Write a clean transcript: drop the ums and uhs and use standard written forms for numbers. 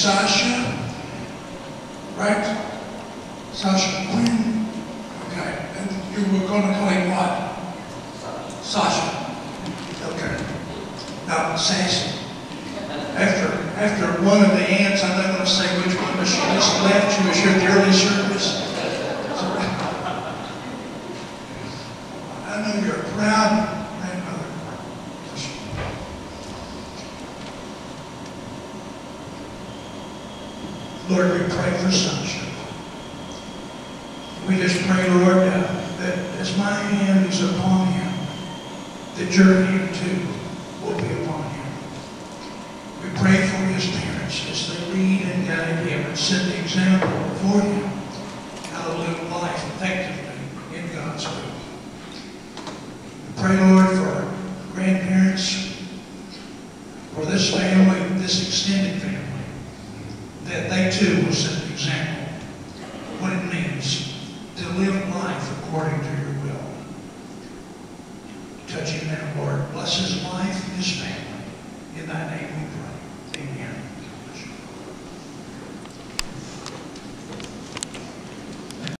Sasha, right? Sasha Quinn. Okay. And you were going to call him what? Sasha. Okay. Now, Sassy. After one of the aunts, I'm not going to say which one, but she just left. She was here at the early service. I know you're a proud grandmother. Lord, we pray for Sasha. We just pray, Lord, that as my hand is upon him, that your hand too will be upon him. We pray for his parents as they lead and guide him and set the example for him how to live life effectively in God's will. We pray, Lord, for grandparents, for this family, this extended family, that they too will set the example of what it means to live life according to your will. Touch him now, Lord. Bless his life.